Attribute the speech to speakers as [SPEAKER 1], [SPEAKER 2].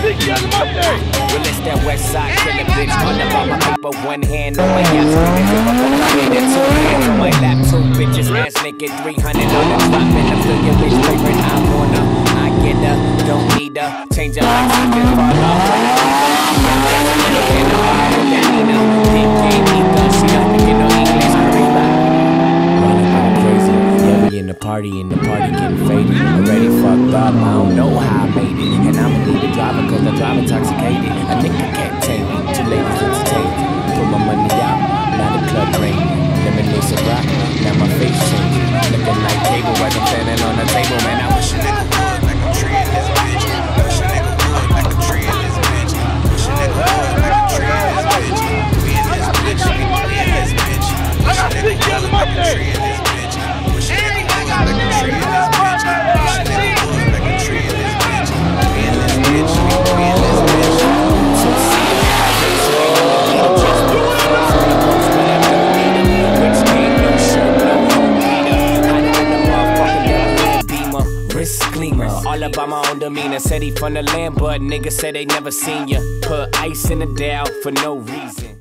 [SPEAKER 1] Well, it's that west side killer bitch. All about my paper, one hand on my yacht. Two hands on my lap, two bitches ass naked, 300 on the top. And I feel your bitch favorite. I wanna, I get her, don't need her. Change her life, she just fall off. In the party getting faded. Already fucked up, I don't know how I made it. And I'ma need the driver cause the driver intoxicated. A nigga can't tame me, two ladies entertaining. Put my money out, now the club raining. Lemonade a rock, now my face changing. Looking like cable as I'm standing on the table. Man, I wish a nigga would like a tree in this bitch. Wish a nigga would like a tree in this bitch. Wish a nigga would like a tree in this bitch. We in this bitch, we in this bitch. Wish a nigga would like a tree in this bitch. Wish a nigga like a tree in this bitch. Wish a nigga would like a tree in this bitch. We in this bitch, we in this bitch. So see how I raise her in the leader. Just do it from the post when I don't need her. Rich kid, no shirt, no home beater. Hiding in the motherfucking yellow Beamer, wrist gleamer. All about my own demeanor. Said he from the land, but niggas said they never seen ya. Put ice in the Dow for no reason.